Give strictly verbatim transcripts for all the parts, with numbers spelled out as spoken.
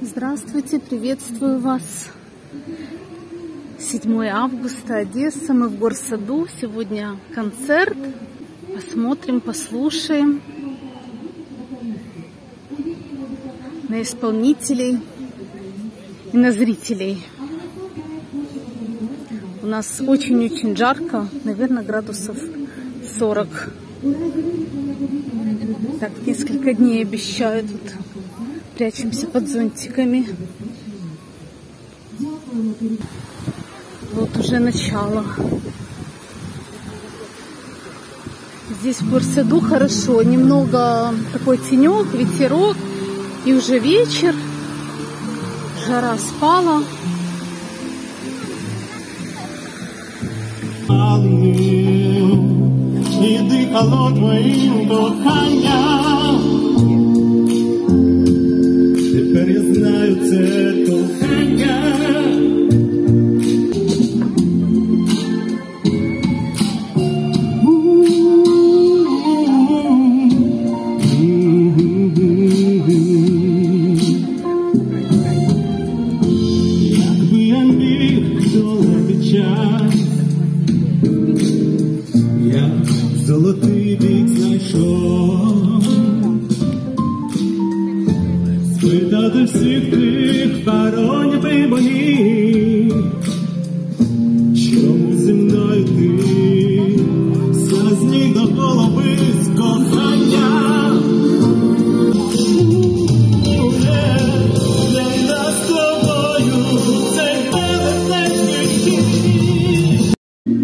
Здравствуйте, приветствую вас. седьмое августа, Одесса, мы в Горсаду. Сегодня концерт. Посмотрим, послушаем на исполнителей и на зрителей. У нас очень-очень жарко, наверное, градусов сорок. Так, несколько дней обещают. Тут прячемся под зонтиками. Вот уже начало. Здесь в Горсаду хорошо. Немного такой тенек, ветерок. И уже вечер. Жара спала. І дихало твоїм коханням. Тепер я знаю, це кохання. Якби я міг долати час, я золотий вік знайшов, спитати всіх тих паронів і богів, чому зі мною ти, слазні до голови з кохання. Для нас з тобою цей величезний світ.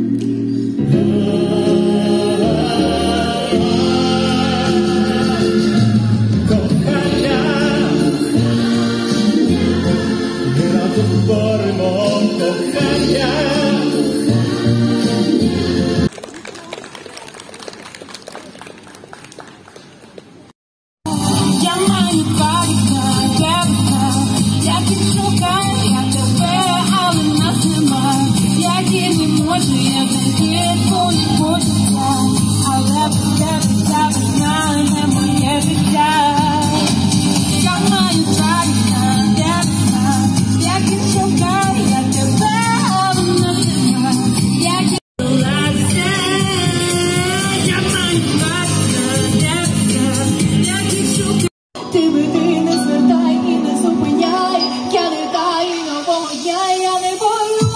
Ти веди, не звертай і не зупиняй, я не дай нового дня, я не боюсь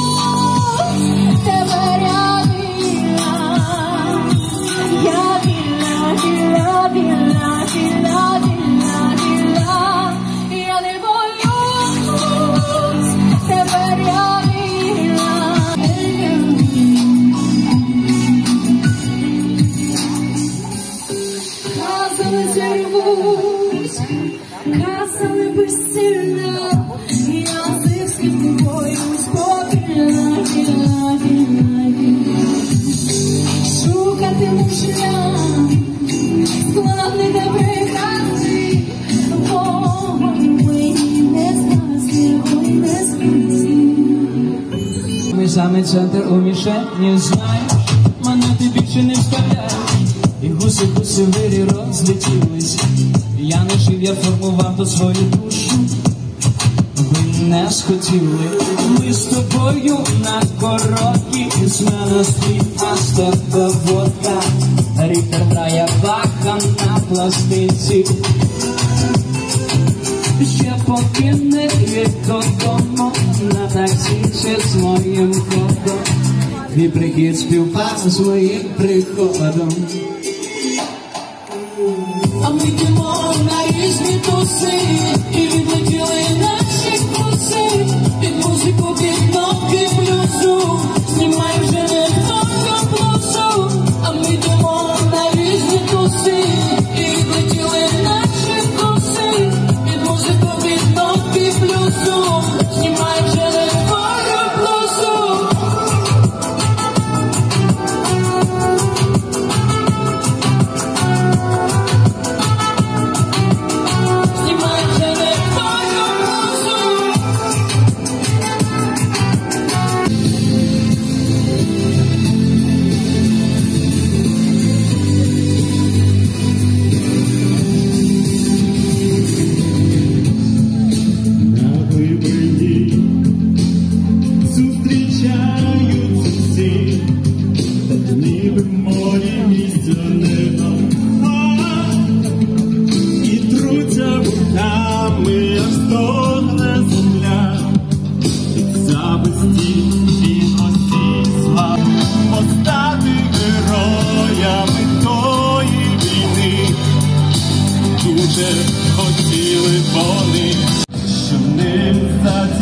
тебе рядила. Я вільна, вільна, вільна, вільна, вільна, вільна. Я не боюсь тебе рядила. Казали, зірвусь, казали безсильно, язик спокоюсь, повільно, вільно, вільно, вільно. Шукатиму шлях, складний та прекрасний, вогонь мені не згасне, вогонь не згасне. Ми саме центр у мішені, знаєш, мене ти більше не вставляєш. І гуси-гуси в вирі розлетілись. Я не жив, я формував тут свою душу. Ви не схотіли. Ми з тобою на короткій, з мене світ, а з тебе водка. Ріпер грає Баха на пластинці. Ще поки не їдь додому, на таксі ще своїм ходом. І прихід співпав з моїм приходом. А ми йдемо на різні туси, і відлетіли наші куси. Під музику, під ноги блюзу, знімай вже не тільки блузу. А ми йдемо на різні туси, і відлетіли наші куси. Під музику, під ноги блюзу, знімай вже не тільки блузу. Знімай вже не твою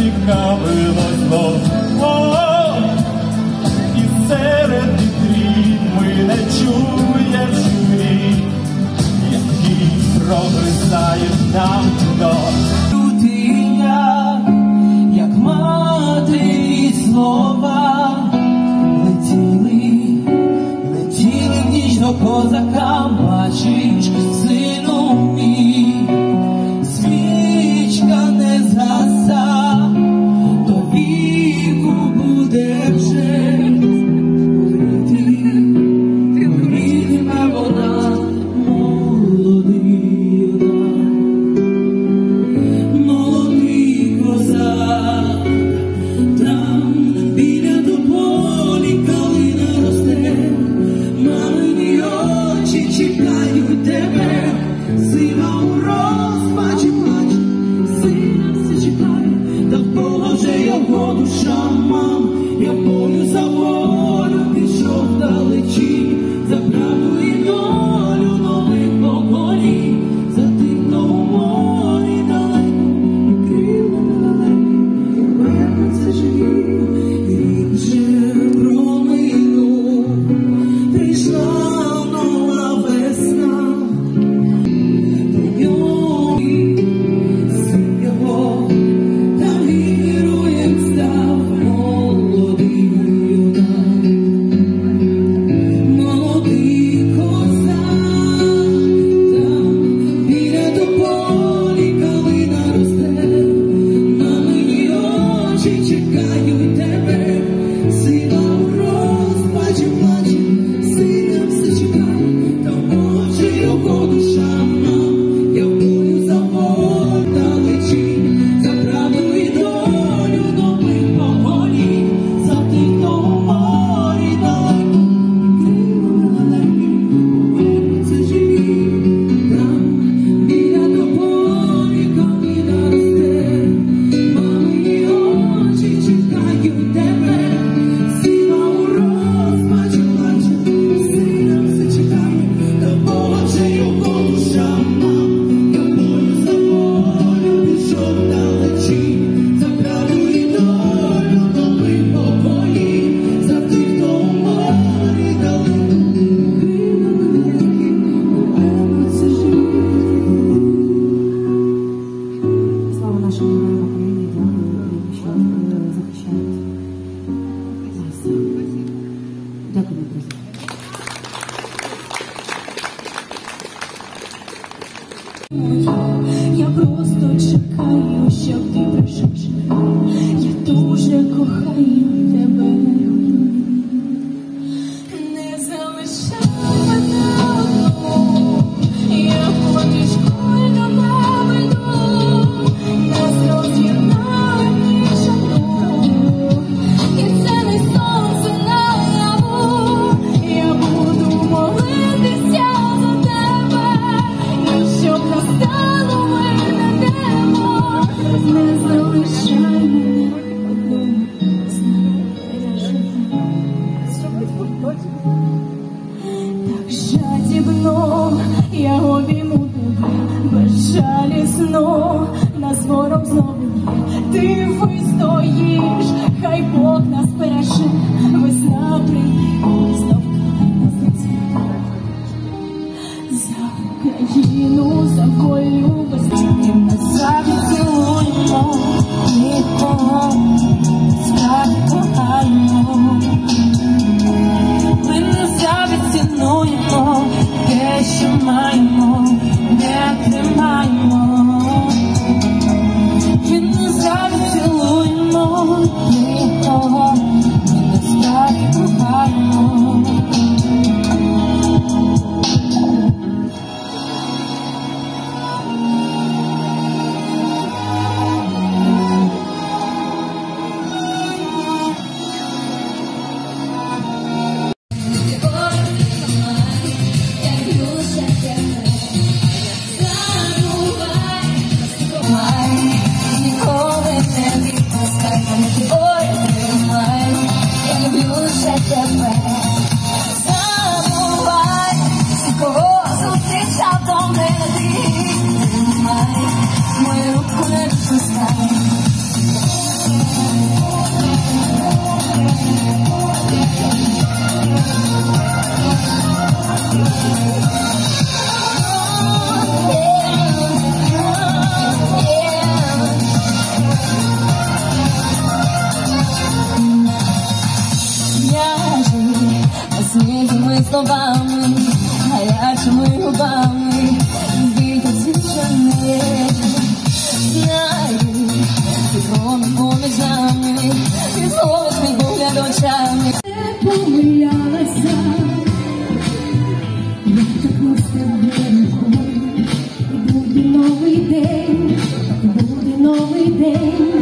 зацікавило знов. І серед вітрів ми не чує журі, які прогризають нам дно. Як матері слова летіли, летіли в ніч до козака, бачиш, сину мій, свічка не згаса, до віку буде вже горіти, горітиме вона, молодий молодий козак. Там біля тополі калина росте, мамині очі чекають тебе, сива у розпачі плаче, сина все чекає, та в Бога вже його душа, мам, я в бою за волю пішов далечі, за правду і долю нових поколінь, за тих, хто у морі далеко, і крила недалекі, і вернуться живі. Рік вже проминув, прийшла нова весна, прийомі син його, та героєм став молодий юнак. Молодий козак, там біля тополі калина росте, мамині очі чекають тебе, сива у розпачі плаче, сина все чекає, та в Бога вже його душа, мам, я в бою за волю далечі, за правду і долю нових поколінь, за тих, хто у морі далеко, і крила недалекі, повернуться живі. Там біля тополі калина росте, мамині очі чекають тебе, сива у розпачі плаче, сина все чекає, та в Бога вже його душа, мам, я в бою за волю пішов далечі, за правду і долю нових поколінь, за тих, хто у морі далеко, крила недалекі, повернуться живі. Слава нашому героям України, дякую, що захищають нас. Дякую, друзі. Я просто чекаю, щоб ти прийшов живий. Я дуже кохаю тебе. Не залишай мене одну, я поміж кольорами йду, нас роз'єднає ніжину, і це не сонце наяву. Я буду молитися за тебе, і щоб настало мирне небо. Не залишай мене одну, знай, я жива. Так жадібно я обійму тебе, безжалісно нас ворог знову є. Ти вистоїш, хай Бог нас береже, весна прийде, знов нас зацвіте. За Україну, за волю, безчуття назад цілуємо, нікого справді кохаємо. Ми не завжди цінуємо те, що маємо, не тримаємо. Ми не завжди цілуємо нікого, ми насправді кохаємо. знаєш, ти промінь поміж нами, ти зловиш мій погляд очами. Не помилялася, як так настав день, і буде новий день, і буде новий день.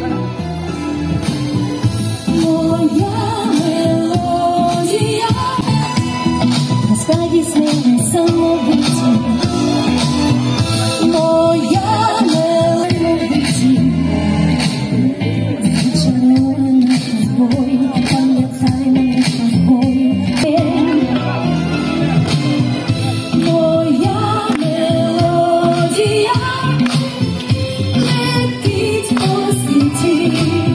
Моя мелодія, насправді сміє самовиті. Моя мелодія, зачарована тобою, пам'ятай мене тобою. Моя мелодія летить по світі.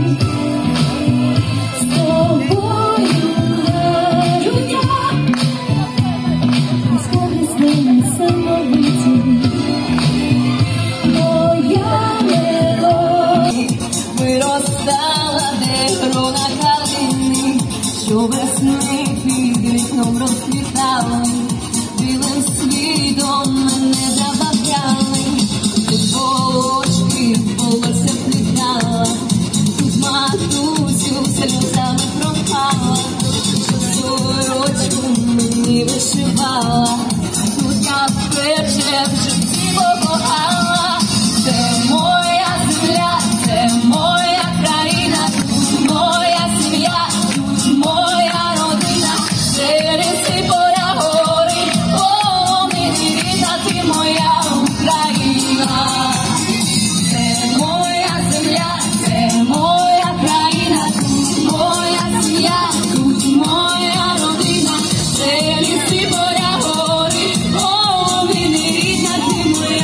Виростала дерево на калині, що весни під вікном розквітали, білим світом мене забавляли, ти волочки волосся плітала, тут матусю сльозами пропала, що сорочку мені вишивала, тут я вперше в житті покохала. Це моя земля, це моя країна, тут моя сім'я, тут моя родина, це ліси, поля, гори, о, мені рідна, ти моя Україна. Це моя земля, це моя країна, тут моя сім'я, тут моя родина, це ліси, поля, гори, о, мені рідна, ти моя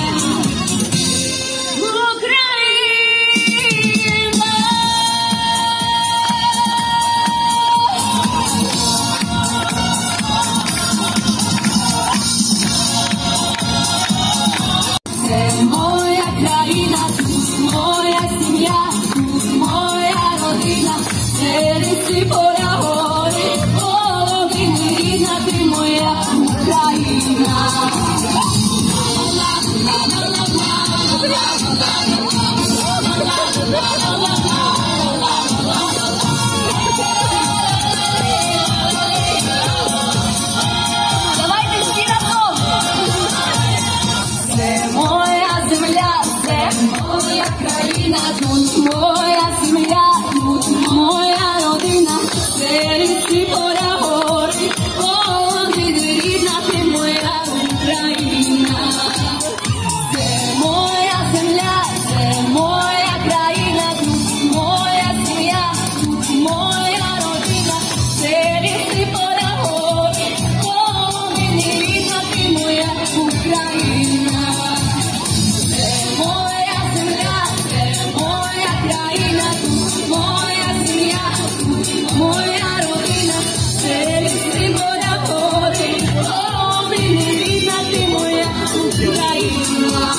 Це моя країна, тут моя сім'я, тут моя родина, це ліси, поля, гори, о, мені рідна, ти моя Україна. Давайте всі разом! Це моя земля, це моя країна, тут моя сім'я, тут моя родина, це ліси, поля, гори, о, мені рідна, ти моя Україна. Це моя земля, це моя країна, тут моя сім'я, тут моя родина, це ліси, поля, гори, о, мені рідна, ти моя Україна. Це моя земля, це моя країна, тут моя сім'я, тут моя родина, це ліси, поля, гори, о, мені рідна, ти моя Україна.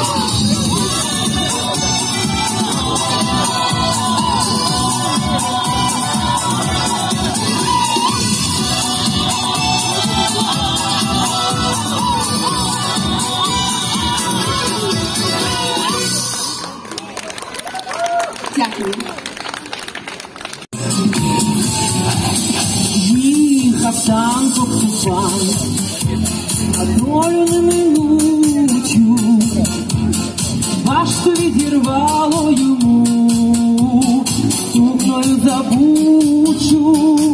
Дякую. Їхав танк окупант, одною неминучу, башту відірвало йому, сукною забучу,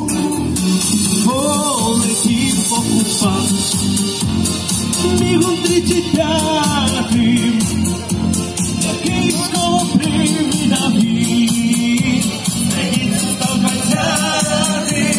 полетів окупант, бігом тридцять п'ятим, який знову привідав він, мені став двадцятим.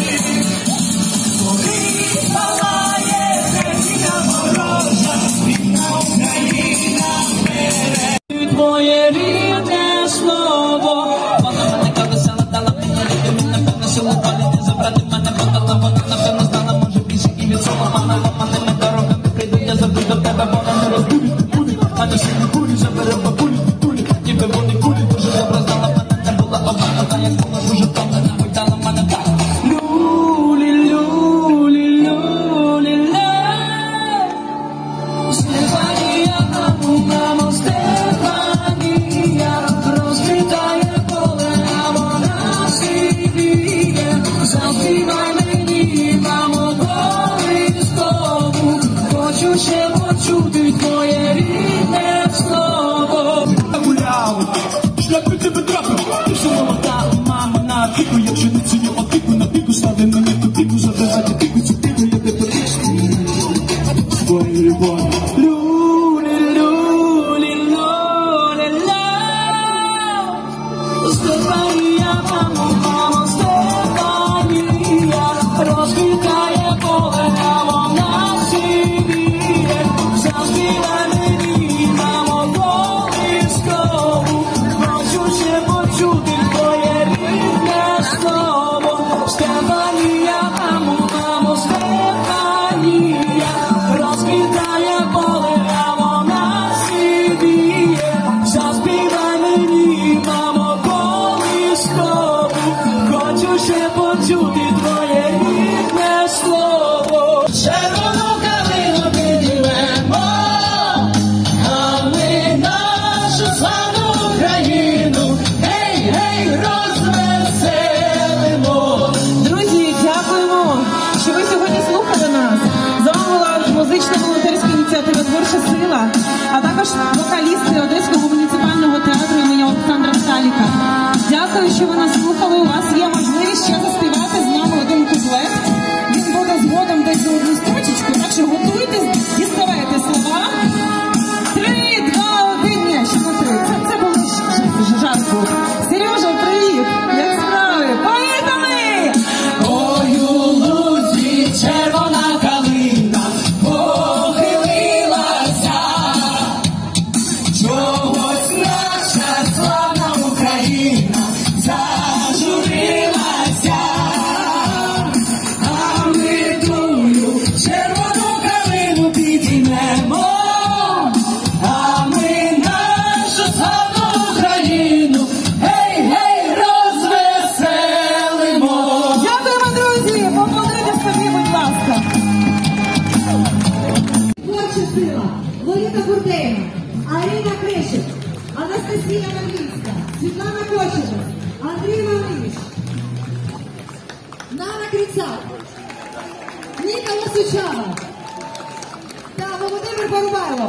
Коли палає країна ворожа, рідна Україна бере. Твоє рідне слово, вона мене колесала, дала мене рідину, напевно, силу палити, забрати мене, подала, вона напевно знала, може більше і від слова, вона ламаними дорогами прийду, я завжди до тебе, вона не розбудить кулі, а не сильні кулі, забере бабулі, кулі, ніби вони кулі, дуже добре знала, мене не була обманута, як була дуже втомлена, гойдала мене так. Люлі, люлі, люлі, ле, Стефанія, мамо, мамо, Стефанія. якби тебе трапив. Ти ж молода, мама на піку, як жениться не опіку, на піку стави мені ту піку, забивати піку, цю піку, я тебе потичку. Бой, бой, люлі, люлі, люлі, ля. Стефанія, мамо, мамо, Стефанія, розквітає поле, а вона сивіє. Заспівай мені, мамо, колискову, хочу ще почути твоє рідне слово. Стефанія, мамо, мамо, Стефанія, розквітає поле, а вона сивіє. Заспівай мені, мамо, колискову, хочу ще почути твоє рідне слово. Червону калину підіймемо, а ми нашу славну Україну, гей, гей, розвеселимо. Друзі, дякуємо, що ви сьогодні слухали нас. З вами була музична волонтерська ініціатива «Творча сила», а також вокалісти Одеського муніципального театру імені Олександра Сталіка. Дякую, що ви нас слухали. У вас є можливість ще заспівати з нами один куплет. Він буде згодом десь за одну строчечку, так що готуйтесь, діставайте слова. Три, два, один, ні, ще на три. Це, це було ж- ж- жарт був. Сережа, привіт! Як справи? Поїхали! Ой, у лузі червона калина похилилася, чогось наша славна Україна зажурилася, а ми тую червону калину підіймемо, а ми нашу славну Україну, гей, гей, розвеселимо. Дякуємо, друзі! Поаплодуйте собі, будь ласка! Творча сила, Лоліта Бурдейна, Арина Кришик, Анастасія Марлінська, Світлана Кочева, Андрій Мавриш, Нана Крицак, Нікола Сучава та Володимир Порубайло.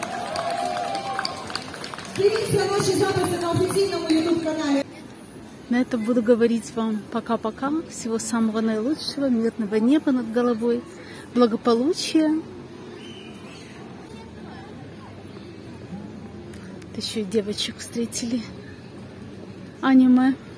Дивіться наші записи на офіційному ютуб-каналі. На это буду говорить вам пока-пока. Всего самого наилучшего, мирного неба над головой, благополучия. Еще и девочек встретили. Аниме.